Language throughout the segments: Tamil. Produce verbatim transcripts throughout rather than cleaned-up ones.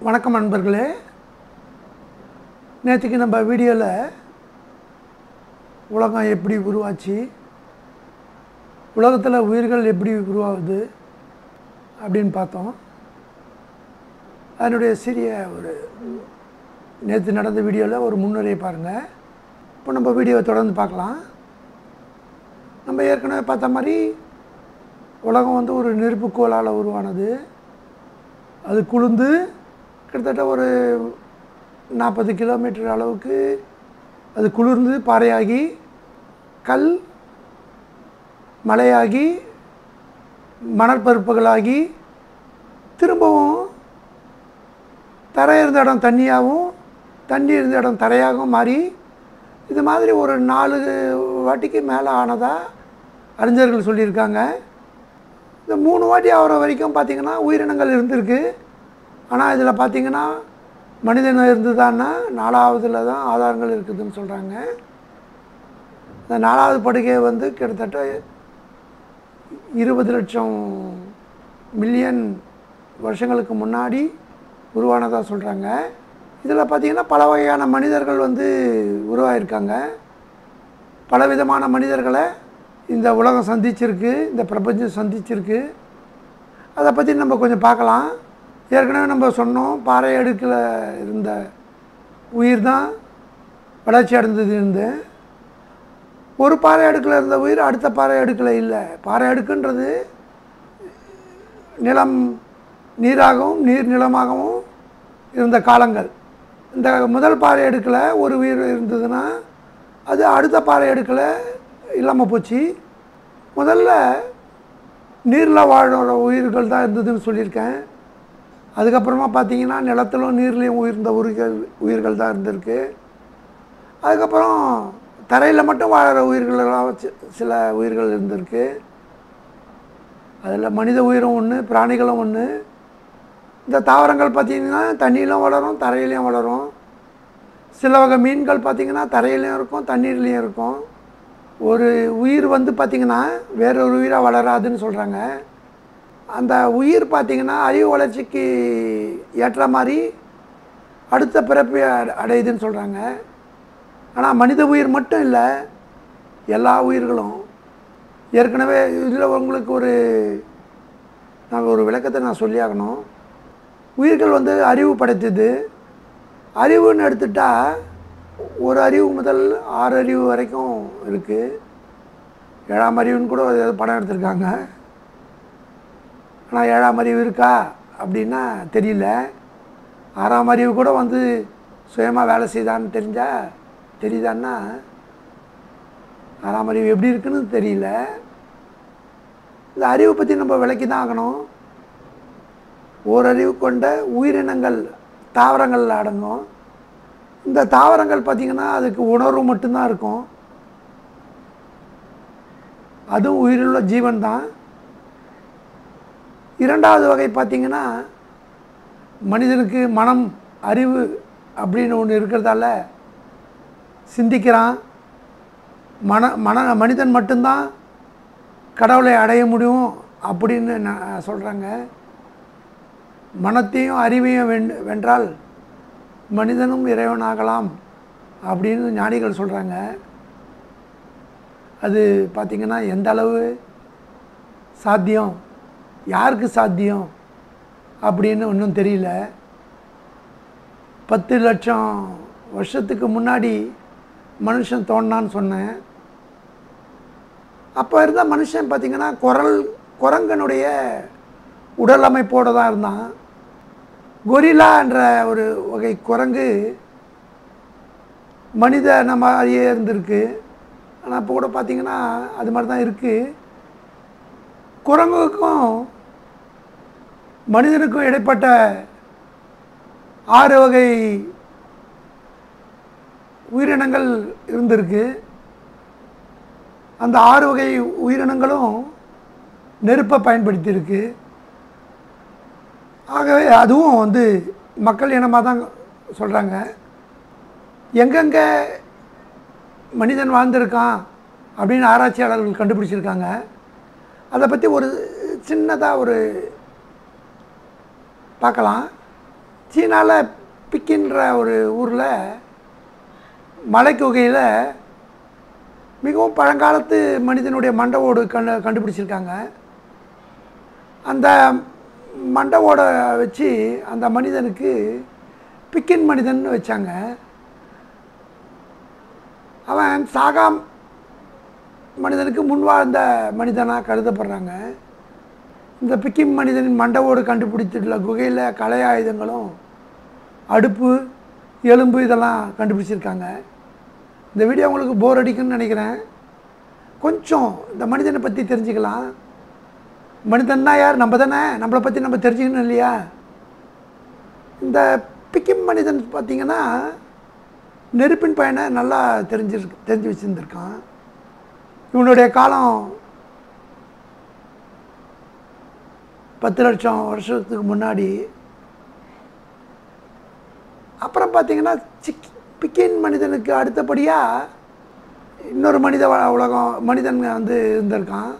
வணக்கம் நண்பர்களே. நேற்றுக்கு நம்ம வீடியோவில் உலகம் எப்படி உருவாச்சு, உலகத்தில் உயிர்கள் எப்படி உருவாகுது அப்படின்னு பார்த்தோம். அதனுடைய சிறிய ஒரு நேற்று நடந்த வீடியோவில் ஒரு முன்னுரையை பாருங்கள். இப்போ நம்ம வீடியோவை தொடர்ந்து பார்க்கலாம். நம்ம ஏற்கனவே பார்த்த மாதிரி உலகம் வந்து ஒரு நெருப்புக்கோளால் உருவானது. அது குளிர்ந்து கிட்டத்தட்ட ஒரு நாற்பது கிலோமீட்டர் அளவுக்கு அது குளிர்ந்து பாறையாகி கல் மலையாகி மணற்பருப்புகளாகி திரும்பவும் தரை இருந்த இடம் தண்ணியாகவும் தண்ணி இருந்த இடம் தரையாகவும் மாறி இது மாதிரி ஒரு நாலு வாட்டிக்கு மேலே ஆனதாக அறிஞர்கள் சொல்லியிருக்காங்க. இந்த மூணு வாட்டி ஆகிற வரைக்கும் பார்த்திங்கன்னா உயிரினங்கள் இருந்திருக்கு. ஆனால் இதில் பார்த்திங்கன்னா மனிதன் இருந்துதான்னா நாலாவதுல தான் ஆதாரங்கள் இருக்குதுன்னு சொல்கிறாங்க. இந்த நாலாவது படுகை வந்து கிட்டத்தட்ட இருபது லட்சம் மில்லியன் வருஷங்களுக்கு முன்னாடி உருவானதாக சொல்கிறாங்க. இதில் பார்த்திங்கன்னா பல வகையான மனிதர்கள் வந்து உருவாகியிருக்காங்க. பலவிதமான மனிதர்களை இந்த உலகம் சந்திச்சிருக்கு, இந்த பிரபஞ்சம் சந்திச்சிருக்கு. அதை பற்றி நம்ம கொஞ்சம் பார்க்கலாம். ஏற்கனவே நம்ம சொன்னோம், பாறை அடுக்கில் இருந்த உயிர் தான் வளர்ச்சி அடைந்தது. இருந்து ஒரு பாறை அடுக்கில் இருந்த உயிர் அடுத்த பாறை அடுக்கில் இல்லை. பாறை அடுக்குன்றது நிலம் நீராகவும் நீர் நிலமாகவும் இருந்த காலங்கள். இந்த முதல் பாறை அடுக்கில் ஒரு உயிர் இருந்ததுன்னா அது அடுத்த பாறை அடுக்கில் இல்லாமல் போச்சு. முதல்ல நீரில் வாழ்கிற உயிர்கள் தான் இருந்ததுன்னு சொல்லியிருக்கேன். அதுக்கப்புறமா பார்த்திங்கன்னா நிலத்திலும் நீர்லேயும் உயிர்ந்த உயிர்கள் உயிர்கள் தான் இருந்திருக்கு. அதுக்கப்புறம் தரையில் மட்டும் வாழ்கிற உயிர்களெல்லாம் சில உயிர்கள் இருந்திருக்கு. அதில் மனித உயிரும் ஒன்று, பிராணிகளும் ஒன்று. இந்த தாவரங்கள் பார்த்திங்கன்னா தண்ணியிலும் வளரும், தரையிலையும் வளரும். சில வகை மீன்கள் பார்த்திங்கன்னா தரையிலையும் இருக்கும், தண்ணீர்லேயும் இருக்கும். ஒரு உயிர் வந்து பார்த்திங்கன்னா வேறொரு உயிராக வளராதுன்னு சொல்கிறாங்க. அந்த உயிர் பார்த்திங்கன்னா அறிவு வளர்ச்சிக்கு ஏற்ற மாதிரி அடுத்த பிறப்பை அடையுதுன்னு சொல்கிறாங்க. ஆனால் மனித உயிர் மட்டும் இல்லை, எல்லா உயிர்களும். ஏற்கனவே இதில் உங்களுக்கு ஒரு நாங்கள் ஒரு விளக்கத்தை நான் சொல்லியாகணும். உயிர்கள் வந்து அறிவு படைத்தது. அறிவுன்னு எடுத்துட்டால் ஒரு அறிவு முதல் ஆறு அறிவு வரைக்கும் இருக்குது. ஏழாம் அறிவுன்னு கூட ஏதாவது படம் எடுத்திருக்காங்க. ஆனால் ஏழாம் அறிவு இருக்கா அப்படின்னா தெரியல. ஆறாம் அறிவு கூட வந்து சுயமாக வேலை செய்தான்னு தெரிஞ்சால் தெரியுதான்னா ஆறாம் அறிவு எப்படி இருக்குன்னு தெரியல. இந்த அறிவை பற்றி நம்ம விளக்கி தான் ஆகணும். ஓரறிவு கொண்ட உயிரினங்கள் தாவரங்களில் அடங்கும். இந்த தாவரங்கள் பார்த்திங்கன்னா அதுக்கு உணர்வு மட்டும்தான் இருக்கும். அதுவும் உயிருள்ள ஜீவன் தான். இரண்டாவது வகை பார்த்திங்கன்னா மனிதனுக்கு மனம் அறிவு அப்படின்னு ஒன்று இருக்கிறதால சிந்திக்கிறான். மன மன மனிதன் மட்டும்தான் கடவுளை அடைய முடியும் அப்படின்னு நான் சொல்கிறாங்க. மனத்தையும் அறிவையும் வென் வென்றால் மனிதனும் இறைவனாகலாம் அப்படின்னு ஞானிகள் சொல்கிறாங்க. அது பார்த்திங்கன்னா எந்த அளவு சாத்தியம், யாருக்கு சாத்தியம் அப்படின்னு ஒன்றும் தெரியல. பத்து லட்சம் வருஷத்துக்கு முன்னாடி மனுஷன் தோன்றான்னு சொன்னேன். அப்போ இருந்த மனுஷன் பார்த்திங்கன்னா குரல் குரங்கனுடைய உடல் அமைப்போடு தான் இருந்தான். கொரில்லா என்ற ஒரு வகை குரங்கு மனித நம்ம மாதிரியே இருந்திருக்கு. ஆனால் இப்போ கூட பார்த்திங்கன்னா அது மாதிரி தான் இருக்குது. குரங்குக்கும் மனிதனுக்கும் இடைப்பட்ட ஆறு வகை உயிரினங்கள் இருந்திருக்கு. அந்த ஆறு வகை உயிரினங்களும் நெருப்பை பயன்படுத்தியிருக்கு. ஆகவே அதுவும் வந்து மக்கள் இனமாக தான் சொல்கிறாங்க. எங்கெங்கே மனிதன் வாழ்ந்திருக்கான் அப்படின்னு ஆராய்ச்சியாளர்கள் கண்டுபிடிச்சிருக்காங்க. அதை பற்றி ஒரு சின்னதாக ஒரு பார்க்கலாம். சீனாவில் பிக்கின்ற ஒரு ஊரில் மலை குகையில் மிகவும் பழங்காலத்து மனிதனுடைய மண்டை ஓடு கண்டு கண்டுபிடிச்சிருக்காங்க. அந்த மண்டை ஓடை வச்சு அந்த மனிதனுக்கு பிக்கின் மனிதன் வச்சாங்க. அவன் சாகா மனிதனுக்கு முன்வாழ்ந்த மனிதனாக கருதப்படுறாங்க. இந்த பிக்கின் மனிதனின் மண்டை ஓடு கண்டுபிடிச்சிட்டுள்ள குகையில் கலை ஆயுதங்களும் அடுப்பு எலும்பு இதெல்லாம் கண்டுபிடிச்சிருக்காங்க. இந்த வீடியோ உங்களுக்கு போர் அடிக்குன்னு நினைக்கிறேன். கொஞ்சம் இந்த மனிதனை பற்றி தெரிஞ்சுக்கலாம். மனிதன்னா யார்? நம்ம தானே. நம்மளை பற்றி நம்ம தெரிஞ்சுக்கணும் இல்லையா? இந்த பிக்கிம் மனிதன் பார்த்திங்கன்னா நெருப்பின் பயனை நல்லா தெரிஞ்சு தெரிஞ்சு வச்சுருந்துருக்கான். இவனுடைய காலம் பத்து லட்சம் வருஷத்துக்கு முன்னாடி. அப்புறம் பார்த்திங்கன்னா சிக் பிக்கின் மனிதனுக்கு அடுத்தபடியாக இன்னொரு மனித உலகம் மனிதன் வந்து இருந்திருக்கான்.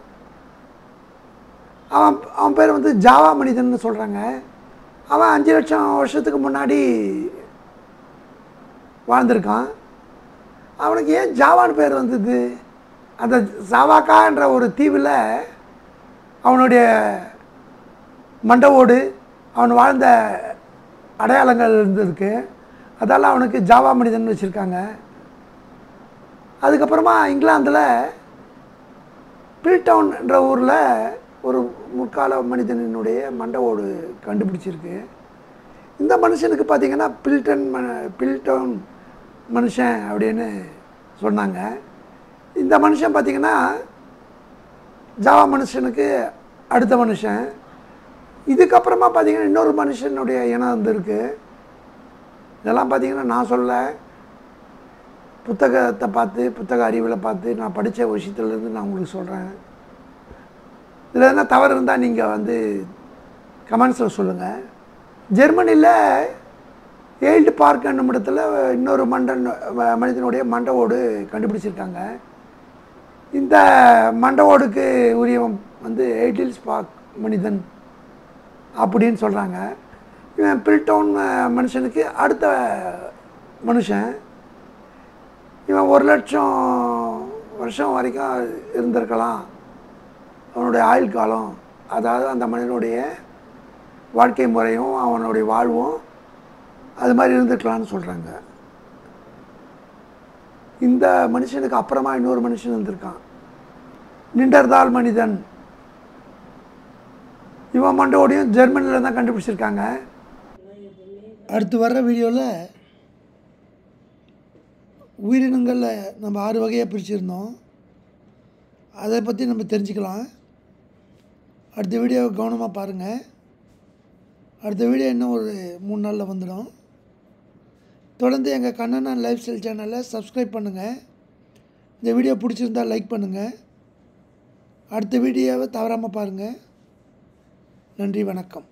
அவன் அவன் பேர் வந்து ஜாவா மனிதன் சொல்கிறாங்க. அவன் அஞ்சு லட்சம் வருஷத்துக்கு முன்னாடி வாழ்ந்திருக்கான். அவனுக்கு ஏன் ஜாவான்னு பேர் வந்தது? அந்த ஜாவாக்கா என்ற ஒரு தீவில் அவனுடைய மண்டை ஓடு அவன் வாழ்ந்த அடையாளங்கள் இருந்திருக்கு. அதால் அவனுக்கு ஜாவா மனிதன் வச்சுருக்காங்க. அதுக்கப்புறமா இங்கிலாந்தில் பில்டவுன் என்ற ஊரில் ஒரு முற்கால மனிதனினுடைய மண்டை ஓடு கண்டுபிடிச்சிருக்கு. இந்த மனுஷனுக்கு பார்த்திங்கன்னா பில்டன் ம பில்டவுன் மனுஷன் அப்படின்னு சொன்னாங்க. இந்த மனுஷன் பார்த்திங்கன்னா ஜாவா மனுஷனுக்கு அடுத்த மனுஷன். இதுக்கப்புறமா பார்த்திங்கன்னா இன்னொரு மனுஷனுடைய இனம் வந்துருக்கு. இதெல்லாம் பார்த்திங்கன்னா நான் சொல்ல புத்தகத்தை பார்த்து புத்தக அறிவில் பார்த்து நான் படித்த விஷயத்துலேருந்து நான் உங்களுக்கு சொல்கிறேன். இதில் எதனா தவறு இருந்தால் நீங்கள் வந்து கமெண்ட்ஸில் சொல்லுங்கள். ஜெர்மனியில் எயில்டு பார்க் என்னும் இடத்துல இன்னொரு மண்டன் மனிதனுடைய மண்டை ஓடு கண்டுபிடிச்சிருக்காங்க. இந்த மண்டை ஓடுக்கு உரியவன் வந்து எயிட்டில்ஸ் பார்க் மனிதன் அப்படின்னு சொல்கிறாங்க. இவன் பில்டவுன் மனுஷனுக்கு அடுத்த மனுஷன். இவன் ஒரு லட்சம் வருஷம் வரைக்கும் இருந்திருக்கலாம். அவனுடைய ஆயுள் காலம், அதாவது அந்த மனிதனுடைய வாழ்க்கை முறையும் அவனுடைய வாழ்வும் அது மாதிரி இருந்துக்கலான்னு சொல்கிறாங்க. இந்த மனுஷனுக்கு அப்புறமா இன்னொரு மனுஷன் வந்திருக்கான், நிண்டர்தால் மனிதன். இவன் மண்டோடையும் ஜெர்மனியில் தான் கண்டுபிடிச்சிருக்காங்க. அடுத்து வர்ற வீடியோவில் உயிரினங்களில் நம்ம ஆறு வகையாக பிரிச்சுருந்தோம். அதை பற்றி நம்ம தெரிஞ்சுக்கலாம். அடுத்த வீடியோவை கவனமாக பாருங்கள். அடுத்த வீடியோ இன்னும் ஒரு மூணு நாளில் வந்துடும். தொடர்ந்து எங்கள் கண்ணன் லைஃப் ஸ்டைல் சேனலை சப்ஸ்கிரைப் பண்ணுங்கள். இந்த வீடியோ பிடிச்சிருந்தால் லைக் பண்ணுங்கள். அடுத்த வீடியோவை தவறாமல் பாருங்கள். நன்றி, வணக்கம்.